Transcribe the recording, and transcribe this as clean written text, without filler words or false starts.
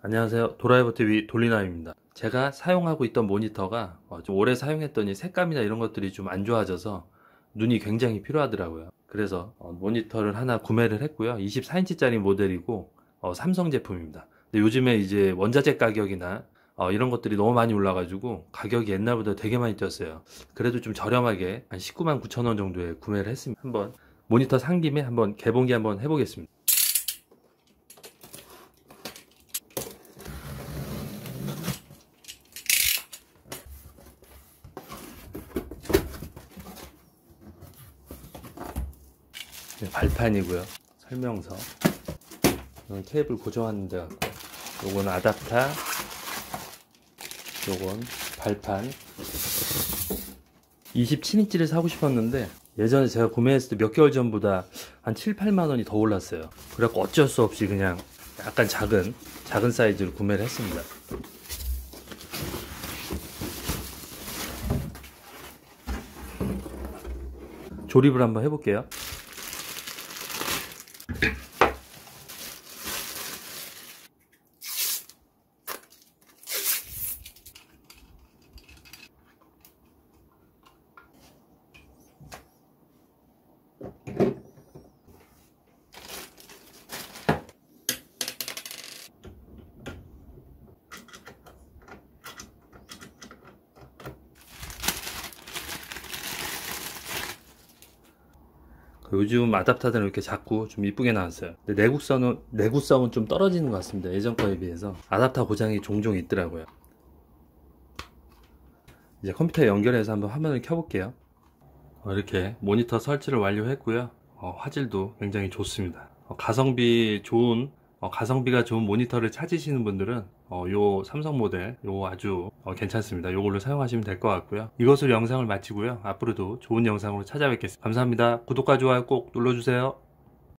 안녕하세요. 도라이버TV 돌리나입니다. 제가 사용하고 있던 모니터가 좀 오래 사용했더니 색감이나 이런 것들이 좀 안 좋아져서 눈이 굉장히 필요하더라고요. 그래서 모니터를 하나 구매를 했고요. 24인치짜리 모델이고 삼성 제품입니다. 근데 요즘에 이제 원자재 가격이나 이런 것들이 너무 많이 올라가지고 가격이 옛날보다 되게 많이 뛰었어요. 그래도 좀 저렴하게 한 19만 9천 원 정도에 구매를 했습니다. 한번 모니터 산 김에 한번 개봉기 한번 해보겠습니다. 발판이고요. 설명서. 이건 케이블 고정하는 데 같고, 요건 아답터, 요건 발판. 27인치를 사고 싶었는데 예전에 제가 구매했을 때 몇 개월 전보다 한 7, 8만 원이 더 올랐어요. 그래갖고 어쩔 수 없이 그냥 약간 작은 사이즈로 구매를 했습니다. 조립을 한번 해볼게요. 요즘 아답터들은 이렇게 작고 좀 이쁘게 나왔어요. 근데 내구성은 좀 떨어지는 것 같습니다. 예전 거에 비해서. 아답터 고장이 종종 있더라고요. 이제 컴퓨터에 연결해서 한번 화면을 켜볼게요. 이렇게 모니터 설치를 완료했고요. 화질도 굉장히 좋습니다. 가성비가 좋은 모니터를 찾으시는 분들은 요 삼성 모델 요 아주 괜찮습니다. 요걸로 사용하시면 될 것 같고요. 이것으로 영상을 마치고요. 앞으로도 좋은 영상으로 찾아뵙겠습니다. 감사합니다. 구독과 좋아요 꼭 눌러주세요.